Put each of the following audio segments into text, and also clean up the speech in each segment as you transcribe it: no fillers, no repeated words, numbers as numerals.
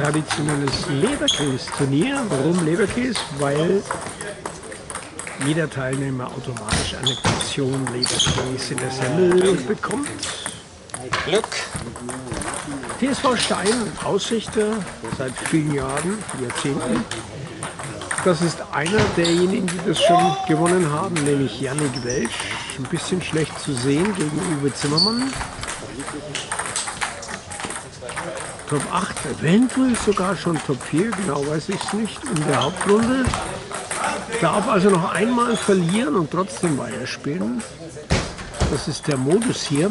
traditionelles Leberkäse-Turnier. Warum Leberkäse? Weil jeder Teilnehmer automatisch eine Portion Leberkäse in der Semmel bekommt. Glück! TSV Stein, Ausrichter seit vielen Jahren, Jahrzehnten. Das ist einer derjenigen, die das schon gewonnen haben, nämlich Yannick Welsch. Ein bisschen schlecht zu sehen gegen Uwe Zimmermann. Top 8, eventuell sogar schon Top 4, genau weiß ich es nicht, in der Hauptrunde. Darf also noch einmal verlieren und trotzdem weiterspielen. Das ist der Modus hier.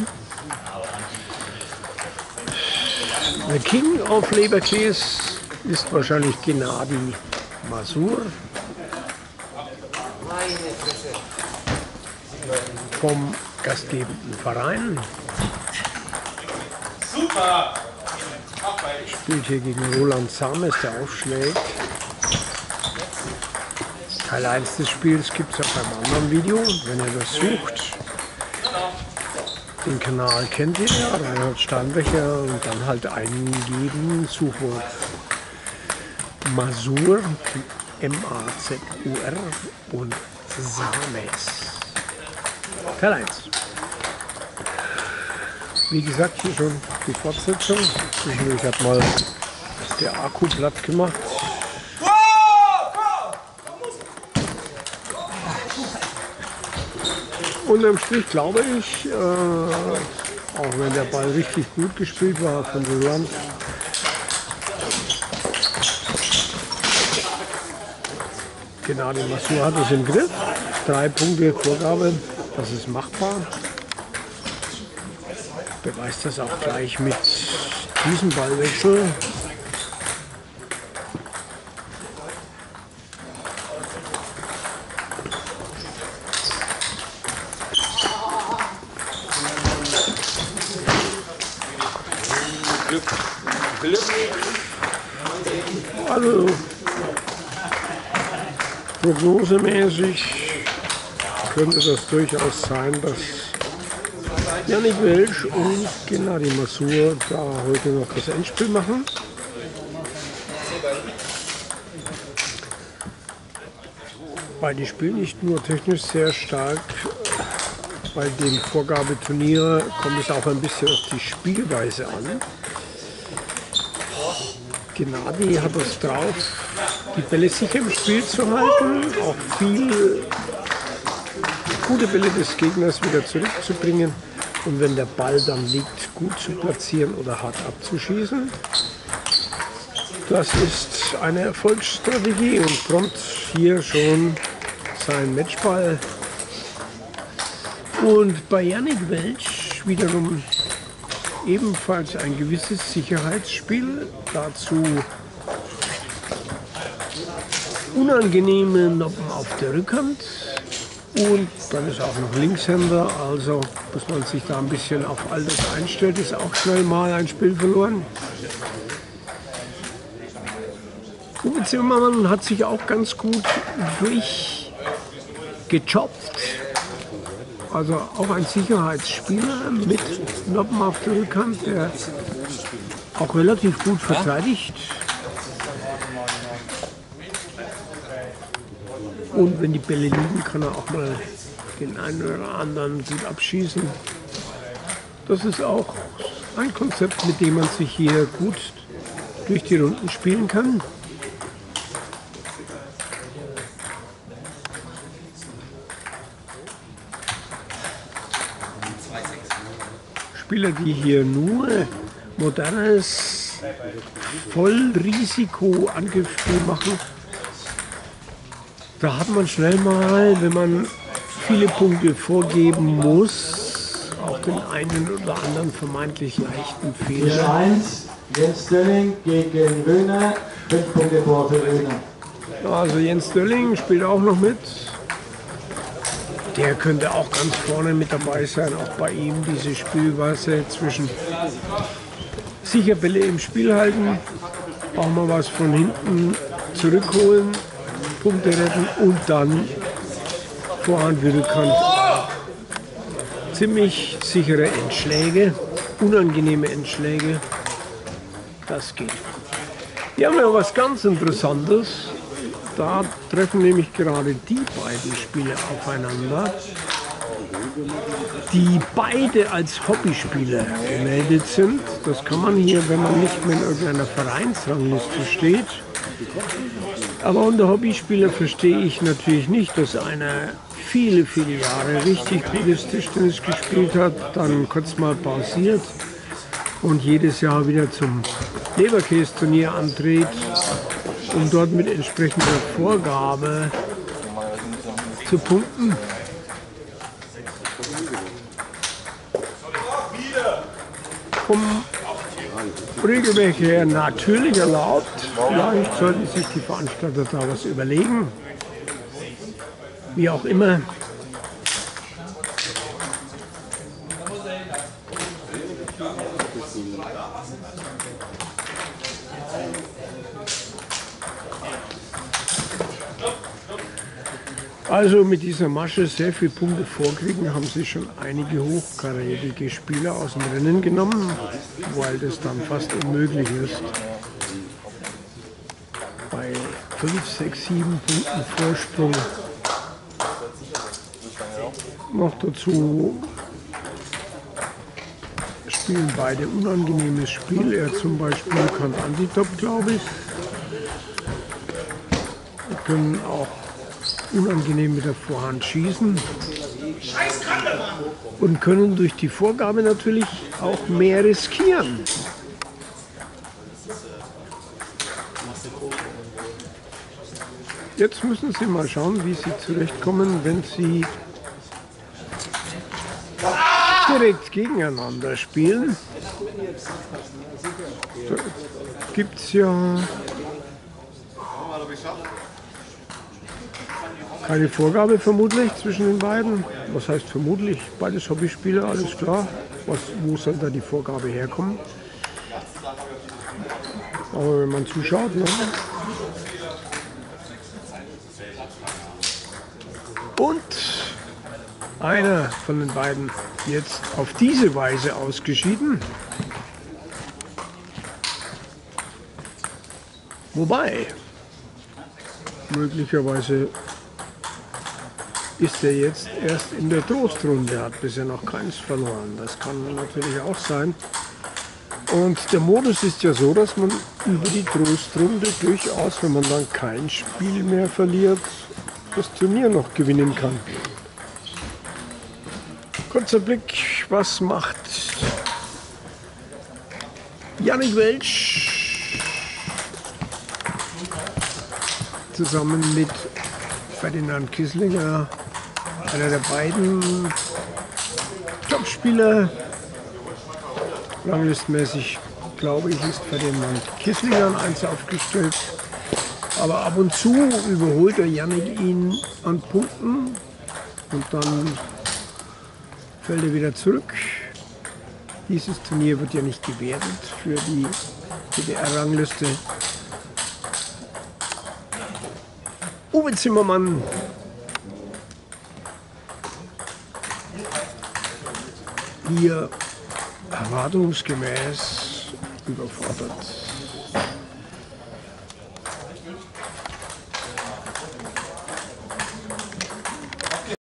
Der King of Leberkäse ist wahrscheinlich Gennady Masur vom gastgebenden Verein. Super! Spielt hier gegen Roland Sames, der aufschlägt. Teil 1 des Spiels gibt es auf einem anderen Video, wenn ihr das sucht. Den Kanal kennt ihr ja, Reinhard Steinbecher, und dann halt eingeben, Suchwort Masur, M-A-Z-U-R und Sames. Teil 1. Wie gesagt, hier schon die Fortsetzung. Ich habe mal der Akku platt gemacht. Unterm Strich glaube ich, auch wenn der Ball richtig gut gespielt war von Roland, Gennady Masur hat es im Griff. 3 Punkte Vorgabe, das ist machbar. Beweist das auch gleich mit diesem Ballwechsel. Glück. Also prognosemäßig könnte das durchaus sein, dass Yannick Welsch und Gennady Masur da heute noch das Endspiel machen. Weil die spielen nicht nur technisch sehr stark, bei den Vorgabeturnieren kommt es auch ein bisschen auf die Spielweise an. Gennady hat es drauf, die Bälle sicher im Spiel zu halten, auch viel gute Bälle des Gegners wieder zurückzubringen und wenn der Ball dann liegt, gut zu platzieren oder hart abzuschießen. Das ist eine Erfolgsstrategie und prompt hier schon sein Matchball. Und bei Yannick Welsch wiederum ebenfalls ein gewisses Sicherheitsspiel, dazu unangenehme Noppen auf der Rückhand und dann ist auch noch Linkshänder, also muss man sich da ein bisschen auf all das einstellen, ist auch schnell mal ein Spiel verloren. Uwe Zimmermann hat sich auch ganz gut durchgejobbt. Also auch ein Sicherheitsspieler mit Noppen auf der Rückhand, der auch relativ gut verteidigt. Und wenn die Bälle liegen, kann er auch mal den einen oder anderen gut abschießen. Das ist auch ein Konzept, mit dem man sich hier gut durch die Runden spielen kann. Spieler, die hier nur modernes Vollrisiko-Angriffsspiel machen, da hat man schnell mal, wenn man viele Punkte vorgeben muss, auch den einen oder anderen vermeintlich leichten Fehler. 1, Jens Dölling gegen Röhner, 5 Punkte vor für Röhner. Also Jens Dölling spielt auch noch mit. Der könnte auch ganz vorne mit dabei sein, auch bei ihm diese Spielweise zwischen sicher Bälle im Spiel halten, auch mal was von hinten zurückholen, Punkte retten und dann Vorhand wie Rückhand. Ziemlich sichere Endschläge, unangenehme Endschläge, das geht. Hier haben wir was ganz Interessantes. Da treffen nämlich gerade die beiden Spiele aufeinander, die beide als Hobbyspieler gemeldet sind. Das kann man hier, wenn man nicht mehr in irgendeiner Vereinsrangliste steht. Aber unter Hobbyspieler verstehe ich natürlich nicht, dass einer viele, viele Jahre richtig gutes Tischtennis gespielt hat, dann kurz mal pausiert und jedes Jahr wieder zum Leberkäse-Turnier antritt, um dort mit entsprechender Vorgabe zu punkten. Vom Regelwerk her natürlich erlaubt. Vielleicht sollten sich die Veranstalter da was überlegen. Wie auch immer. Also mit dieser Masche sehr viele Punkte vorkriegen, haben sich schon einige hochkarätige Spieler aus dem Rennen genommen, weil das dann fast unmöglich ist. Bei 5, 6, 7 Punkten Vorsprung noch dazu spielen beide unangenehmes Spiel. Er zum Beispiel kann Antitop, glaube ich. Wir können auch unangenehm mit der Vorhand schießen und können durch die Vorgabe natürlich auch mehr riskieren. Jetzt müssen Sie mal schauen, wie Sie zurechtkommen, wenn Sie direkt gegeneinander spielen. Da gibt es ja keine Vorgabe vermutlich zwischen den beiden. Was heißt vermutlich? Beides Hobbyspieler, alles klar. Wo soll da die Vorgabe herkommen? Aber wenn man zuschaut, ne? Und einer von den beiden jetzt auf diese Weise ausgeschieden. Wobei, möglicherweise ist er jetzt erst in der Trostrunde, hat bisher noch keins verloren. Das kann natürlich auch sein. Und der Modus ist ja so, dass man über die Trostrunde durchaus, wenn man dann kein Spiel mehr verliert, das Turnier noch gewinnen kann. Kurzer Blick, was macht Jannik Welsch zusammen mit Ferdinand Kisslinger, einer der beiden Topspieler. Ranglistenmäßig, glaube ich, ist Ferdinand Kisslinger an 1 aufgestellt. Aber ab und zu überholt der Jannik ihn an Punkten und dann fällt er wieder zurück. Dieses Turnier wird ja nicht gewertet für die DDR-Rangliste. Uwe Zimmermann hier erwartungsgemäß überfordert.